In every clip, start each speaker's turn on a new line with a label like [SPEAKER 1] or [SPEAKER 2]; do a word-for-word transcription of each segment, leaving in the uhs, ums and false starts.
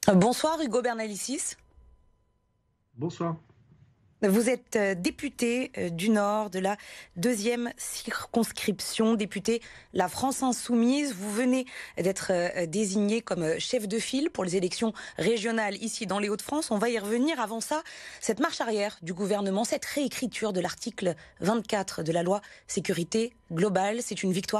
[SPEAKER 1] Bonsoir Hugo Bernalicis.
[SPEAKER 2] Bonsoir.
[SPEAKER 1] Vous êtes député du Nord de la deuxième circonscription, député La France Insoumise. Vous venez d'être désigné comme chef de file pour les élections régionales ici dans les Hauts-de-France. On va y revenir. Avant ça, cette marche arrière du gouvernement, cette réécriture de l'article vingt-quatre de la loi sécurité globale, c'est une victoire ?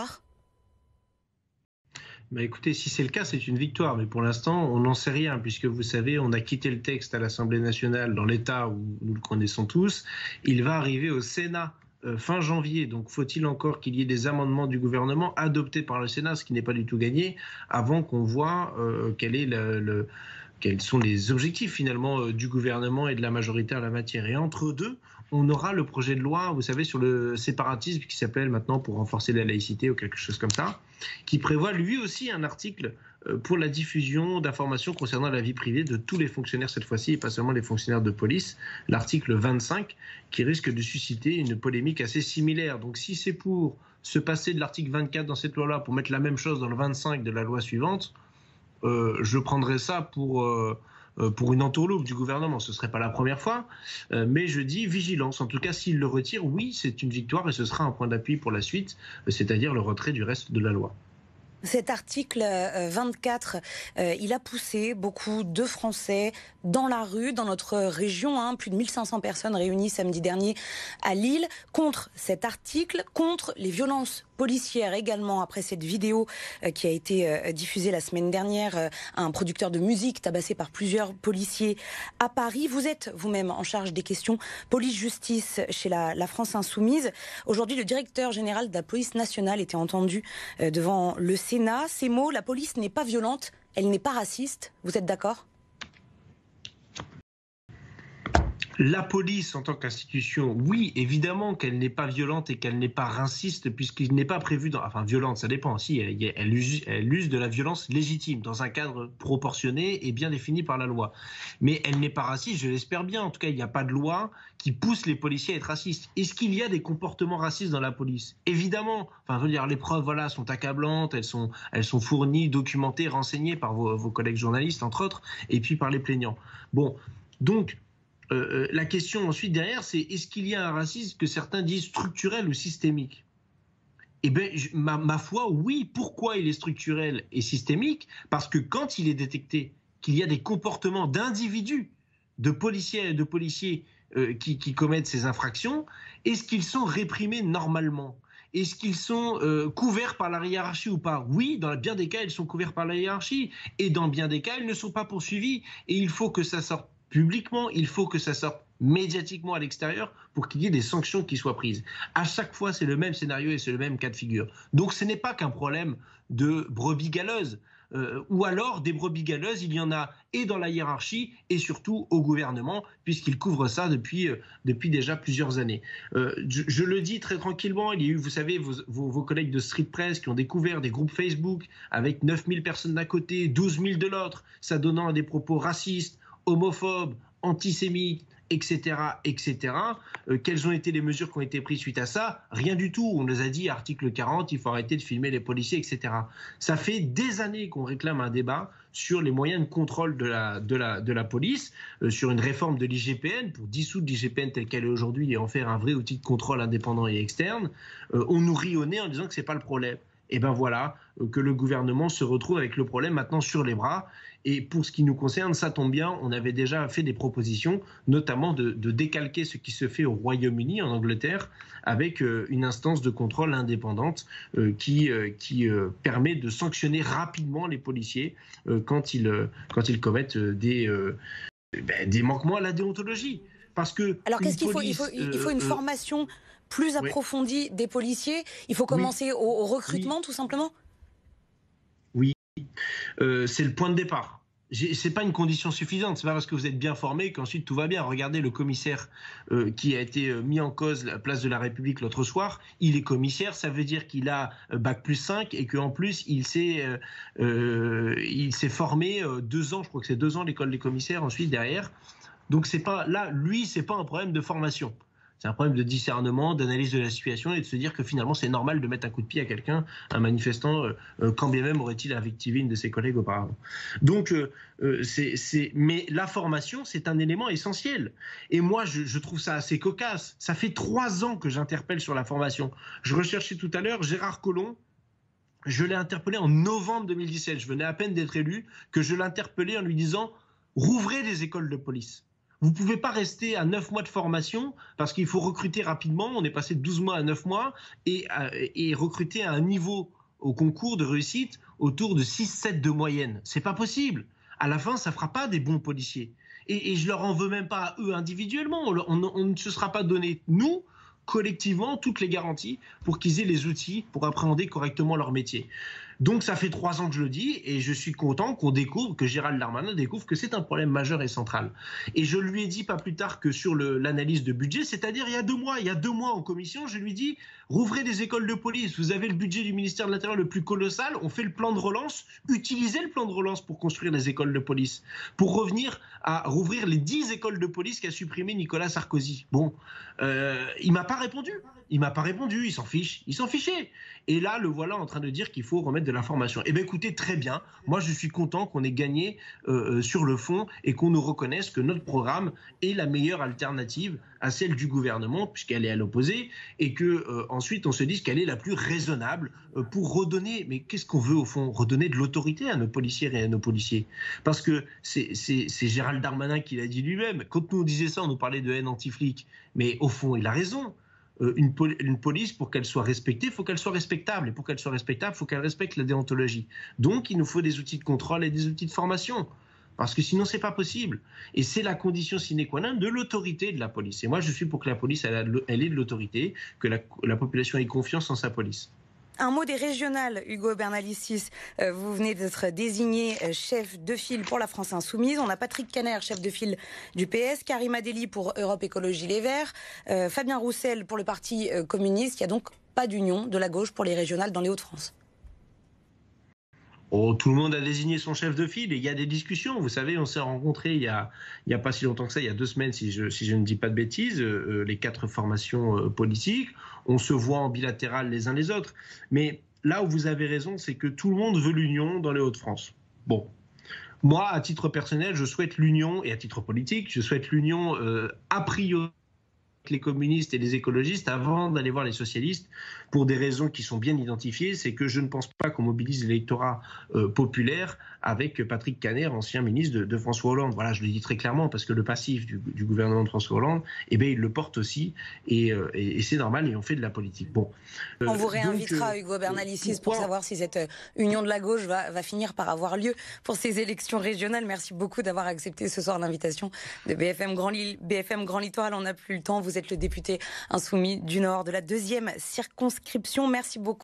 [SPEAKER 2] Bah écoutez, si c'est le cas, c'est une victoire. Mais pour l'instant, on n'en sait rien, puisque vous savez, on a quitté le texte à l'Assemblée nationale dans l'état où nous le connaissons tous. Il va arriver au Sénat euh, fin janvier. Donc, faut-il encore qu'il y ait des amendements du gouvernement adoptés par le Sénat, ce qui n'est pas du tout gagné, avant qu'on voit euh, quel est le, le, quels sont les objectifs finalement euh, du gouvernement et de la majorité en la matière. Et entre deux, on aura le projet de loi, vous savez, sur le séparatisme qui s'appelle maintenant pour renforcer la laïcité ou quelque chose comme ça, qui prévoit lui aussi un article pour la diffusion d'informations concernant la vie privée de tous les fonctionnaires cette fois-ci et pas seulement les fonctionnaires de police, l'article vingt-cinq qui risque de susciter une polémique assez similaire. Donc si c'est pour se passer de l'article vingt-quatre dans cette loi-là pour mettre la même chose dans le vingt-cinq de la loi suivante, euh, je prendrais ça pour... Euh, pour une entourloupe du gouvernement. Ce ne serait pas la première fois, mais je dis vigilance. En tout cas, s'il le retire, oui, c'est une victoire et ce sera un point d'appui pour la suite, c'est-à-dire le retrait du reste de la loi.
[SPEAKER 1] Cet article vingt-quatre, euh, il a poussé beaucoup de Français dans la rue, dans notre région. Hein, plus de mille cinq cents personnes réunies samedi dernier à Lille contre cet article, contre les violences policières également, après cette vidéo euh, qui a été euh, diffusée la semaine dernière, euh, un producteur de musique tabassé par plusieurs policiers à Paris. Vous êtes vous-même en charge des questions police-justice chez la, la France Insoumise. Aujourd'hui, le directeur général de la police nationale était entendu euh, devant le Sénat. Ces mots, la police n'est pas violente, elle n'est pas raciste. Vous êtes d'accord ?
[SPEAKER 2] La police en tant qu'institution, oui, évidemment qu'elle n'est pas violente et qu'elle n'est pas raciste puisqu'il n'est pas prévu, dans, enfin violente, ça dépend, si, elle, elle, use, elle use de la violence légitime dans un cadre proportionné et bien défini par la loi. Mais elle n'est pas raciste, je l'espère bien, en tout cas il n'y a pas de loi qui pousse les policiers à être racistes. Est-ce qu'il y a des comportements racistes dans la police ? Évidemment, enfin je veux dire, les preuves voilà, sont accablantes, elles sont, elles sont fournies, documentées, renseignées par vos, vos collègues journalistes entre autres, et puis par les plaignants. Bon, donc... Euh, la question ensuite derrière, c'est est-ce qu'il y a un racisme que certains disent structurel ou systémique ? Eh bien, ma, ma foi, oui. Pourquoi il est structurel et systémique ? Parce que quand il est détecté qu'il y a des comportements d'individus, de policiers et de policiers euh, qui, qui commettent ces infractions, est-ce qu'ils sont réprimés normalement ? Est-ce qu'ils sont euh, couverts par la hiérarchie ou pas ? Oui, dans bien des cas, ils sont couverts par la hiérarchie. Et dans bien des cas, ils ne sont pas poursuivis. Et il faut que ça sorte publiquement, il faut que ça sorte médiatiquement à l'extérieur pour qu'il y ait des sanctions qui soient prises. À chaque fois, c'est le même scénario et c'est le même cas de figure. Donc ce n'est pas qu'un problème de brebis galeuses. Euh, ou alors des brebis galeuses, il y en a et dans la hiérarchie et surtout au gouvernement, puisqu'il couvre ça depuis, euh, depuis déjà plusieurs années. Euh, je, je le dis très tranquillement, il y a eu, vous savez, vos, vos, vos collègues de Street Press qui ont découvert des groupes Facebook avec neuf mille personnes d'un côté, douze mille de l'autre, ça donnant à des propos racistes, homophobes, antisémites, et cetera, et cetera. Euh, quelles ont été les mesures qui ont été prises suite à ça ? Rien du tout. On nous a dit, article quarante, il faut arrêter de filmer les policiers, et cetera. Ça fait des années qu'on réclame un débat sur les moyens de contrôle de la, de la, de la police, euh, sur une réforme de l'I G P N, pour dissoudre l'I G P N telle qu'elle est aujourd'hui et en faire un vrai outil de contrôle indépendant et externe. Euh, on nous rit au nez en disant que ce n'est pas le problème. Et bien voilà, que le gouvernement se retrouve avec le problème maintenant sur les bras. Et pour ce qui nous concerne, ça tombe bien, on avait déjà fait des propositions, notamment de, de décalquer ce qui se fait au Royaume-Uni, en Angleterre, avec euh, une instance de contrôle indépendante euh, qui, euh, qui euh, permet de sanctionner rapidement les policiers euh, quand, ils, euh, quand ils commettent euh, des, euh, ben, des manquements à la déontologie. Parce que
[SPEAKER 1] Alors qu'est-ce qu'il faut ?
[SPEAKER 2] police,
[SPEAKER 1] il faut, il faut
[SPEAKER 2] euh,
[SPEAKER 1] une
[SPEAKER 2] euh,
[SPEAKER 1] formation plus approfondie oui. des policiers. Il faut commencer
[SPEAKER 2] oui.
[SPEAKER 1] au, au recrutement,
[SPEAKER 2] oui.
[SPEAKER 1] tout simplement ?
[SPEAKER 2] Oui, euh, c'est le point de départ. C'est pas une condition suffisante. C'est pas parce que vous êtes bien formé qu'ensuite tout va bien. Regardez le commissaire euh, qui a été mis en cause à la place de la République l'autre soir. Il est commissaire, ça veut dire qu'il a bac plus cinq et qu'en plus il s'est euh, euh, il s'est formé euh, deux ans. Je crois que c'est deux ans l'école des commissaires ensuite derrière. Donc c'est pas là, lui, c'est pas un problème de formation. C'est un problème de discernement, d'analyse de la situation et de se dire que finalement c'est normal de mettre un coup de pied à quelqu'un, un manifestant, euh, quand bien même aurait-il invectivé une de ses collègues auparavant. Donc, euh, c'est, c'est... mais la formation, c'est un élément essentiel. Et moi, je, je trouve ça assez cocasse. Ça fait trois ans que j'interpelle sur la formation. Je recherchais tout à l'heure Gérard Collomb. Je l'ai interpellé en novembre deux mille dix-sept. Je venais à peine d'être élu, que je l'interpellais en lui disant « Rouvrez des écoles de police ». Vous ne pouvez pas rester à neuf mois de formation parce qu'il faut recruter rapidement. On est passé de douze mois à neuf mois et, et recruter à un niveau au concours de réussite autour de six sept de moyenne. C'est pas possible. À la fin, ça ne fera pas des bons policiers. Et, et je leur en veux même pas à eux individuellement. On, on, on ne se sera pas donné, nous, collectivement, toutes les garanties pour qu'ils aient les outils pour appréhender correctement leur métier. Donc ça fait trois ans que je le dis et je suis content qu'on découvre, que Gérald Darmanin découvre que c'est un problème majeur et central. Et je lui ai dit pas plus tard que sur le, l'analyse de budget, c'est-à-dire il y a deux mois, il y a deux mois en commission, je lui dis rouvrez des écoles de police, vous avez le budget du ministère de l'Intérieur le plus colossal, on fait le plan de relance, utilisez le plan de relance pour construire des écoles de police, pour revenir à rouvrir les dix écoles de police qu'a supprimé Nicolas Sarkozy. Bon, euh, il m'a pas répondu. Il m'a pas répondu, il s'en fiche, il s'en fichait. Et là, le voilà en train de dire qu'il faut remettre de la formation. Eh bien, écoutez, très bien. Moi, je suis content qu'on ait gagné euh, sur le fond et qu'on nous reconnaisse que notre programme est la meilleure alternative à celle du gouvernement, puisqu'elle est à l'opposé, et que euh, ensuite on se dise qu'elle est la plus raisonnable euh, pour redonner. Mais qu'est-ce qu'on veut au fond? Redonner de l'autorité à nos policières et à nos policiers. Parce que c'est, c'est, c'est Gérald Darmanin qui l'a dit lui-même. Quand nous on disait ça, on nous parlait de haine anti-flic. Mais au fond, il a raison. Une, pol- une police, pour qu'elle soit respectée, il faut qu'elle soit respectable. Et pour qu'elle soit respectable, il faut qu'elle respecte la déontologie. Donc, il nous faut des outils de contrôle et des outils de formation. Parce que sinon, ce n'est pas possible. Et c'est la condition sine qua non de l'autorité de la police. Et moi, je suis pour que la police, elle, a, elle ait de l'autorité, que la, la population ait confiance en sa police.
[SPEAKER 1] Un mot des régionales, Hugo Bernalicis. Euh, vous venez d'être désigné chef de file pour la France Insoumise. On a Patrick Kanner, chef de file du P S, Karima Delli pour Europe Écologie Les Verts, euh, Fabien Roussel pour le Parti euh, communiste. Il n'y a donc pas d'union de la gauche pour les régionales dans les Hauts-de-France.
[SPEAKER 2] Oh, tout le monde a désigné son chef de file et il y a des discussions. Vous savez, on s'est rencontrés il y a, il y a pas si longtemps que ça, il y a deux semaines, si je, si je ne dis pas de bêtises, euh, les quatre formations euh, politiques. On se voit en bilatéral les uns les autres. Mais là où vous avez raison, c'est que tout le monde veut l'union dans les Hauts-de-France. Bon. Moi, à titre personnel, je souhaite l'union, et à titre politique, je souhaite l'union euh, a priori avec les communistes et les écologistes avant d'aller voir les socialistes pour des raisons qui sont bien identifiées. C'est que je ne pense pas qu'on mobilise l'électorat euh, populaire avec Patrick Kanner, ancien ministre de, de François Hollande. Voilà, je le dis très clairement parce que le passif du, du gouvernement de François Hollande, eh bien, il le porte aussi et, euh, et, et c'est normal et on fait de la politique. Bon.
[SPEAKER 1] Euh, on vous réinvitera, donc, euh, Hugo Bernalicis, pour savoir si cette union de la gauche va, va finir par avoir lieu pour ces élections régionales. Merci beaucoup d'avoir accepté ce soir l'invitation de B F M Grand, B F M Grand Littoral. On n'a plus le temps. Vous êtes le député insoumis du Nord de la deuxième circonscription. Merci beaucoup.